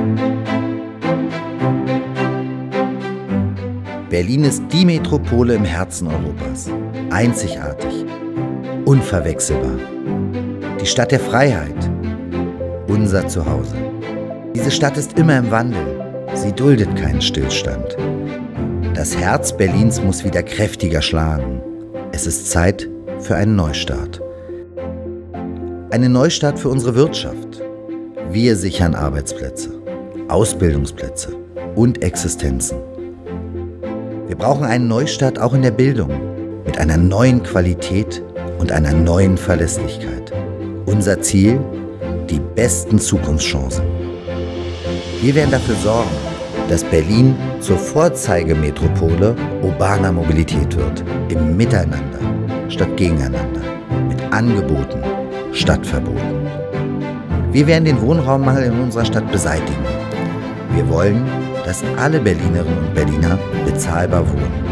Berlin ist die Metropole im Herzen Europas. Einzigartig, unverwechselbar. Die Stadt der Freiheit, unser Zuhause. Diese Stadt ist immer im Wandel. Sie duldet keinen Stillstand. Das Herz Berlins muss wieder kräftiger schlagen. Es ist Zeit für einen Neustart. Einen Neustart für unsere Wirtschaft. Wir sichern Arbeitsplätze, Ausbildungsplätze und Existenzen. Wir brauchen einen Neustart auch in der Bildung, mit einer neuen Qualität und einer neuen Verlässlichkeit. Unser Ziel: die besten Zukunftschancen. Wir werden dafür sorgen, dass Berlin zur Vorzeigemetropole urbaner Mobilität wird, im Miteinander statt Gegeneinander, mit Angeboten statt Verboten. Wir werden den Wohnraummangel in unserer Stadt beseitigen. Wir wollen, dass alle Berlinerinnen und Berliner bezahlbar wohnen.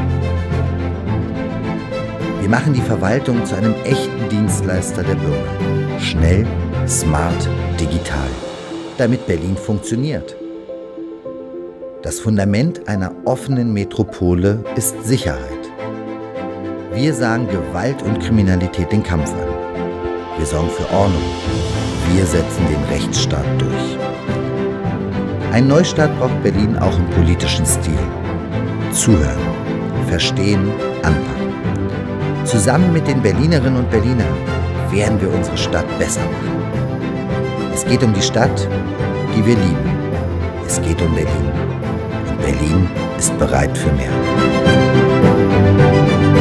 Wir machen die Verwaltung zu einem echten Dienstleister der Bürger. Schnell, smart, digital. Damit Berlin funktioniert. Das Fundament einer offenen Metropole ist Sicherheit. Wir sagen Gewalt und Kriminalität den Kampf an. Wir sorgen für Ordnung. Wir setzen den Rechtsstaat durch. Ein Neustart braucht Berlin auch im politischen Stil. Zuhören, verstehen, anpacken. Zusammen mit den Berlinerinnen und Berlinern werden wir unsere Stadt besser machen. Es geht um die Stadt, die wir lieben. Es geht um Berlin. Und Berlin ist bereit für mehr.